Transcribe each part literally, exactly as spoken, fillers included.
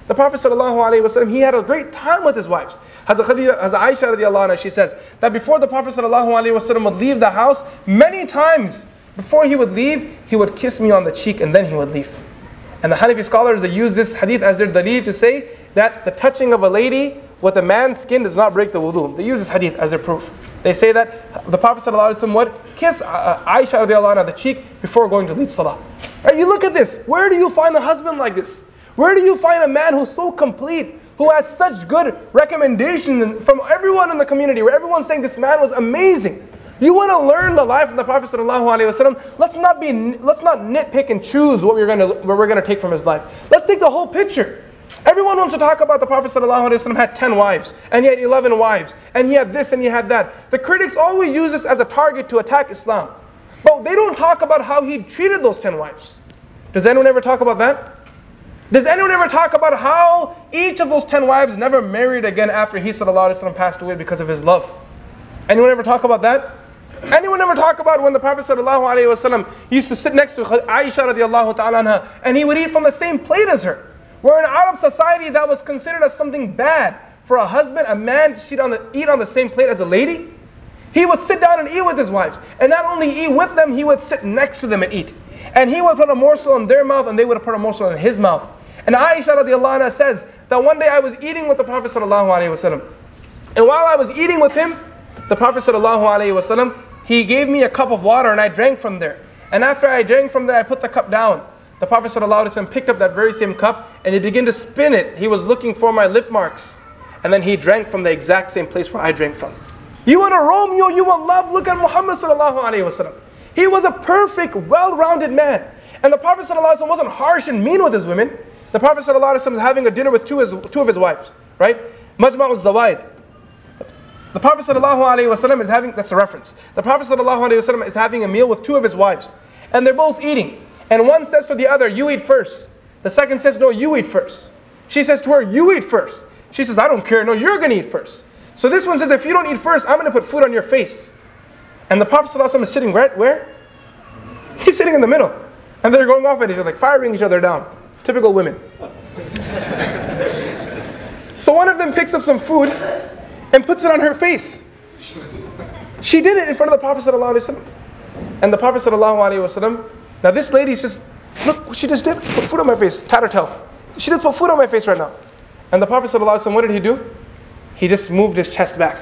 The Prophet ﷺ, he had a great time with his wives. Hazrat Khadija, Hazrat Aisha radiallahu anha, she says that before the Prophet ﷺ would leave the house, many times before he would leave, he would kiss me on the cheek and then he would leave. And the Hanafi scholars, they use this hadith as their dalil to say that the touching of a lady with a man's skin does not break the wudu. They use this hadith as their proof. They say that the Prophet ﷺ would kiss Aisha radiallahu anha on the cheek before going to lead salah. Right, you look at this. Where do you find a husband like this? Where do you find a man who's so complete, who has such good recommendations from everyone in the community, where everyone's saying this man was amazing? You want to learn the life of the Prophet ﷺ? Let's not be, let's not nitpick and choose what we're going to, what we're going to take from his life. Let's take the whole picture. Everyone wants to talk about the Prophet ﷺ had ten wives, and he had eleven wives, and he had this and he had that. The critics always use this as a target to attack Islam. But they don't talk about how he treated those ten wives. Does anyone ever talk about that? Does anyone ever talk about how each of those ten wives never married again after he ﷺ passed away because of his love? Anyone ever talk about that? Anyone ever talk about when the Prophet ﷺ used to sit next to Aisha radiallahu ta'ala anha, and he would eat from the same plate as her? Where in Arab society that was considered as something bad for a husband, a man to sit on the, eat on the same plate as a lady. He would sit down and eat with his wives. And not only eat with them, he would sit next to them and eat. And he would put a morsel in their mouth and they would put a morsel in his mouth. And Aisha radiallahu anha says that one day I was eating with the Prophet sallallahu alaihi wasallam. And while I was eating with him, the Prophet sallallahu alaihi wasallam, he gave me a cup of water and I drank from there. And after I drank from there, I put the cup down. The Prophet ﷺ picked up that very same cup and he began to spin it. He was looking for my lip marks. And then he drank from the exact same place where I drank from. You want a Romeo, you want love, look at Muhammad ﷺ. He was a perfect, well-rounded man. And the Prophet ﷺ wasn't harsh and mean with his women. The Prophet ﷺ was having a dinner with two of his, two of his wives, right? Majma' al-Zawaid. The Prophet ﷺ is having, that's a reference. The Prophet ﷺ is having a meal with two of his wives. And they're both eating. And one says to the other, you eat first. The second says, no, you eat first. She says to her, you eat first. She says, I don't care. No, you're going to eat first. So this one says, if you don't eat first, I'm going to put food on your face. And the Prophet ﷺ is sitting right where? He's sitting in the middle. And they're going off at each other, like firing each other down. Typical women. So one of them picks up some food and puts it on her face. She did it in front of the Prophet ﷺ. And the Prophet ﷺ, now this lady says, look what she just did, put food on my face, tattletale. She just put food on my face right now. And the Prophet ﷺ, what did he do? He just moved his chest back.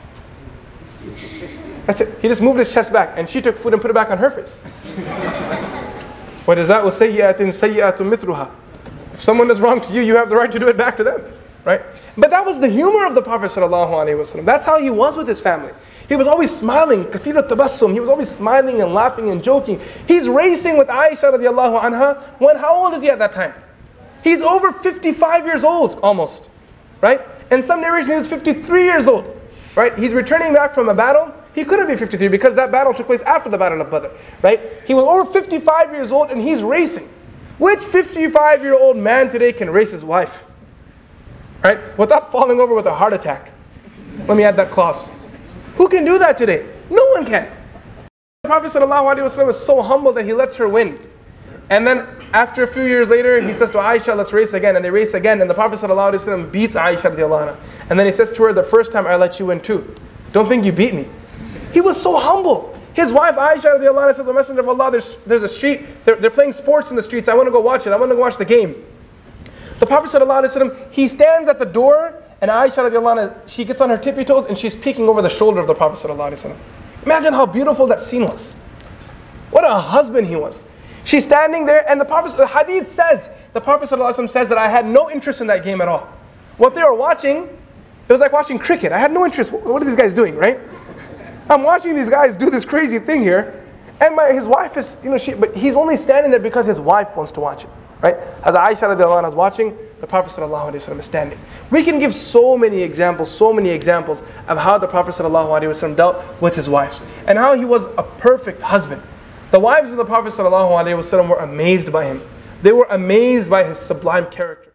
That's it. He just moved his chest back and she took food and put it back on her face. وَجَزَاءُ سَيِّئَةٍ سَيِّئَةٌ مِثْلُهَا. If someone does wrong to you, you have the right to do it back to them. Right? But that was the humor of the Prophet ﷺ. That's how he was with his family. He was always smiling, kathir al-tabassum. He was always smiling and laughing and joking. He's racing with Aisha radiallahu anha. When, how old is he at that time? He's over fifty-five years old, almost. Right? In some narration, he was fifty-three years old. Right? He's returning back from a battle. He couldn't be fifty-three because that battle took place after the Battle of Badr. Right? He was over fifty-five years old and he's racing. Which fifty-five-year-old man today can race his wife? Right? Without falling over with a heart attack. Let me add that clause. Who can do that today? No one can. The Prophet ﷺ is so humble that he lets her win. And then after a few years later, he says to Aisha, let's race again. And they race again. And the Prophet ﷺ beats Aisha radiallahu anha. And then he says to her, the first time I let you win too. Don't think you beat me. He was so humble. His wife Aisha radiallahu anha says, the Messenger of Allah, there's, there's a street, they're, they're playing sports in the streets. I want to go watch it. I want to go watch the game. The Prophet ﷺ, he stands at the door, and Aisha radiallahu anha, she gets on her tippy toes and she's peeking over the shoulder of the Prophet ﷺ. Imagine how beautiful that scene was. What a husband he was. She's standing there, and the Prophet, the hadith says, the Prophet ﷺ says that I had no interest in that game at all. What they were watching, it was like watching cricket. I had no interest. What are these guys doing, right? I'm watching these guys do this crazy thing here, and my, his wife is, you know, she, but he's only standing there because his wife wants to watch it. Right? As Aisha radiallahu anha is watching, the Prophet sallallahu alaihi wasallam is standing. We can give so many examples, so many examples of how the Prophet sallallahu alaihi wasallam dealt with his wives and how he was a perfect husband. The wives of the Prophet sallallahu alaihi wasallam were amazed by him. They were amazed by his sublime character.